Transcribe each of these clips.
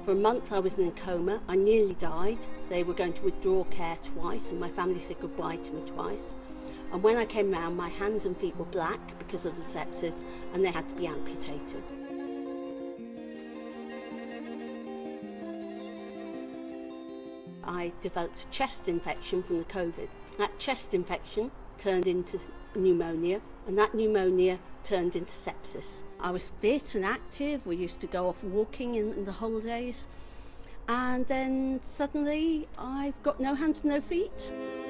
For a month I was in a coma. I nearly died. They were going to withdraw care twice and my family said goodbye to me twice. And when I came round, my hands and feet were black because of the sepsis and they had to be amputated. I developed a chest infection from the COVID. That chest infection turned into pneumonia and that pneumonia turned into sepsis. I was fit and active. We used to go off walking in the holidays and then suddenly I've got no hands, no feet.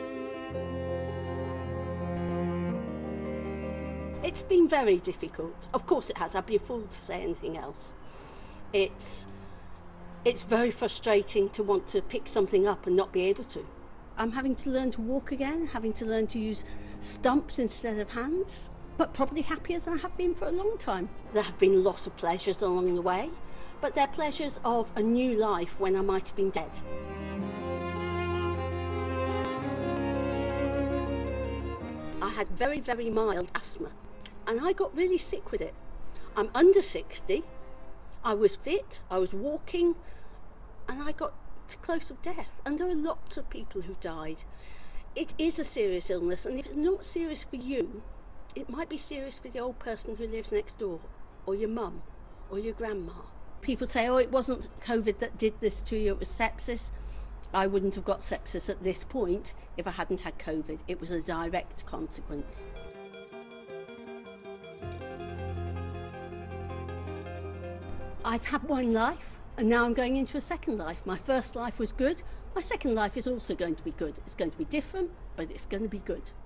It's been very difficult. Of course it has. I'd be a fool to say anything else. It's very frustrating to want to pick something up and not be able to. I'm having to learn to walk again, having to learn to use stumps instead of hands, but probably happier than I have been for a long time. There have been lots of pleasures along the way, but they're pleasures of a new life when I might have been dead. I had very, very mild asthma and I got really sick with it. I'm under 60, I was fit, I was walking, and I got close to death. And there are lots of people who died. It is a serious illness, and if it's not serious for you, it might be serious for the old person who lives next door, or your mum, or your grandma. People say, oh, it wasn't COVID that did this to you, it was sepsis. I wouldn't have got sepsis at this point if I hadn't had COVID. It was a direct consequence. I've had one life and now I'm going into a second life. My first life was good. My second life is also going to be good. It's going to be different, but it's going to be good.